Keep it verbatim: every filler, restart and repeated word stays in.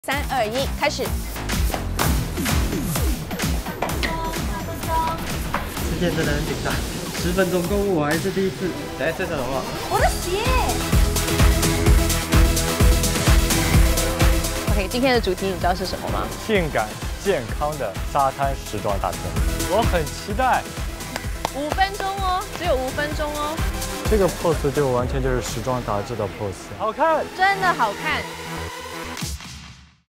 三二一，开始。 时间真的很紧张，十分钟购物我还是第一次。来，这种的话， 我的鞋。OK， 今天的主题你知道是什么吗？ 性感健康的沙滩时装大片，我很期待。 五分钟哦，只有五分钟哦。 这个 pose 就完全就是时装杂志的 pose， 好看， 真的好看。